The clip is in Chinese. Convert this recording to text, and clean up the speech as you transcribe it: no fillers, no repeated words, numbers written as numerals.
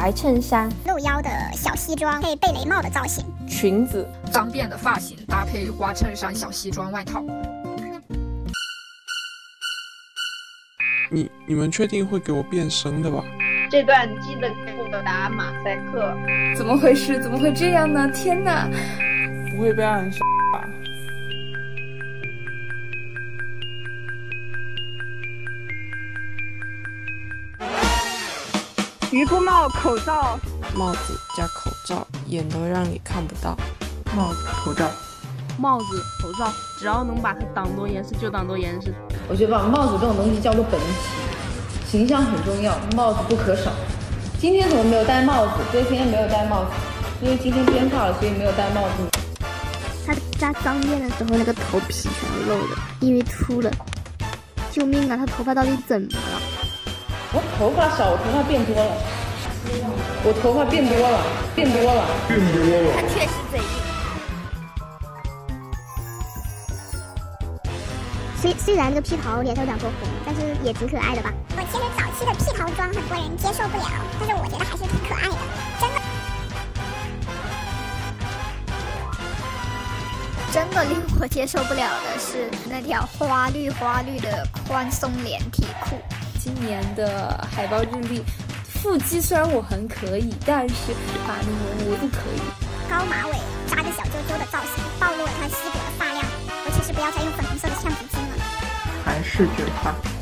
白衬衫， 露腰的小西装配贝雷帽的造型， 裙子， 脏辫的发型搭配花衬衫、小西装外套。 你们确定会给我变声的吧？ 这段记得给我打马赛克。 怎么回事？怎么会这样呢？天哪！ 不会被暗杀吧？ 渔夫帽、口罩， 帽子加口罩，眼都让你看不到。 帽子、口罩， 帽子、口罩，只要能把它当多严实就当多严实。 我觉得把帽子这种东西叫做本体，形象很重要，帽子不可少。今天怎么没有戴帽子？昨天没有戴帽子，因为今天编发了，所以没有戴帽子。 他扎脏辫的时候，那个头皮全都露了，因为秃了。救命啊！他头发到底怎么了？ 我头发少，我头发变多了。我头发变多了。 他确实嘴硬。虽然这个披头脸上有点过红，但是也挺可爱的吧。 我其实早期的披头装很多人接受不了，但是我觉得还是挺可爱的， 真的令我接受不了的是那条花绿的宽松连体裤。 今年的海报日历，腹肌虽然我很可以，但是法令纹我不可以。 高马尾扎着小揪揪的造型，暴露了他稀薄的发量，尤其是不要再用粉红色的橡皮筋了。 韩式卷发。